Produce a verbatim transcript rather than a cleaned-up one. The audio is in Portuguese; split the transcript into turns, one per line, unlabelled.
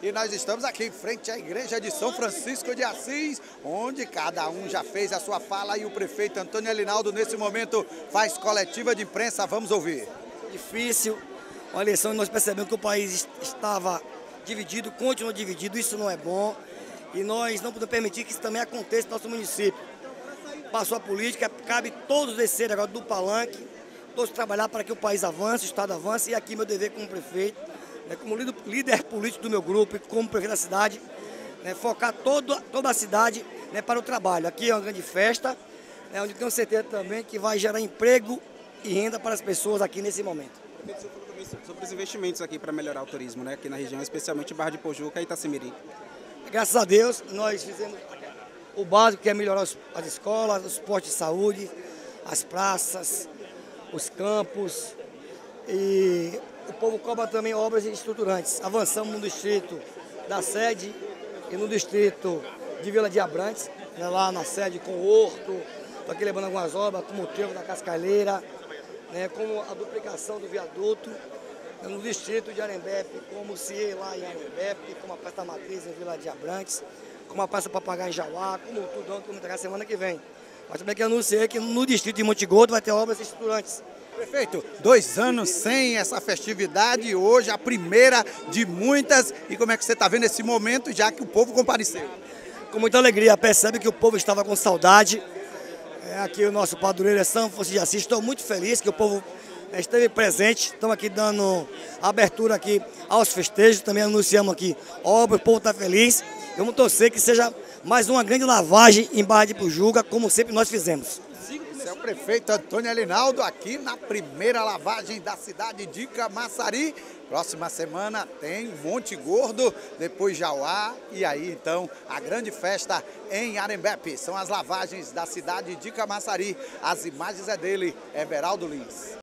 E nós estamos aqui em frente à igreja de São Francisco de Assis, onde cada um já fez a sua fala e o prefeito Antônio Elinaldo, nesse momento, faz coletiva de imprensa. Vamos ouvir.
Difícil, uma eleição e nós percebemos que o país estava dividido, continua dividido, isso não é bom. E nós não podemos permitir que isso também aconteça no nosso município. Passou a política, cabe todos descerem agora do palanque, todos trabalhar para que o país avance, o Estado avance, e aqui meu dever como prefeito, né, como líder político do meu grupo e como prefeito da cidade, né, focar todo, toda a cidade, né, para o trabalho. Aqui é uma grande festa, né, onde tenho certeza também que vai gerar emprego e renda para as pessoas aqui nesse momento.
Você falou também sobre os investimentos aqui para melhorar o turismo, né, aqui na região, especialmente Barra de Pojuca e Itacimirim.
Graças a Deus, nós fizemos o básico, que é melhorar as escolas, os postos de saúde, as praças, os campos. E o povo cobra também obras estruturantes. Avançamos no distrito da sede e no distrito de Vila de Abrantes, né, lá na sede com o horto, estou aqui levando algumas obras, como o trevo da Cascalheira, né, como a duplicação do viaduto, no distrito de Arembepe, como o C I E lá em Arembepe, como a Praça Matriz em Vila de Abrantes, como a Praça Papagaio em Jauá, como o Tudão, que vamos entregar semana que vem. Mas também que anunciei que no distrito de Monte Gordo vai ter obras estruturantes.
Prefeito, dois anos sem essa festividade, hoje a primeira de muitas. E como é que você está vendo esse momento, já que o povo compareceu?
Com muita alegria, percebe que o povo estava com saudade. É, aqui o nosso padroeiro é São Francisco de Assis, estou muito feliz que o povo esteve presente, estamos aqui dando abertura aqui aos festejos, também anunciamos aqui obras, o povo está feliz. Vamos torcer que seja mais uma grande lavagem em Barra de Pojuca, como sempre nós fizemos.
Esse é o prefeito Antônio Elinaldo aqui na primeira lavagem da cidade de Camaçari. Próxima semana tem Monte Gordo, depois Jauá e aí então a grande festa em Arembepe. São as lavagens da cidade de Camaçari. As imagens é dele, Everaldo Lins.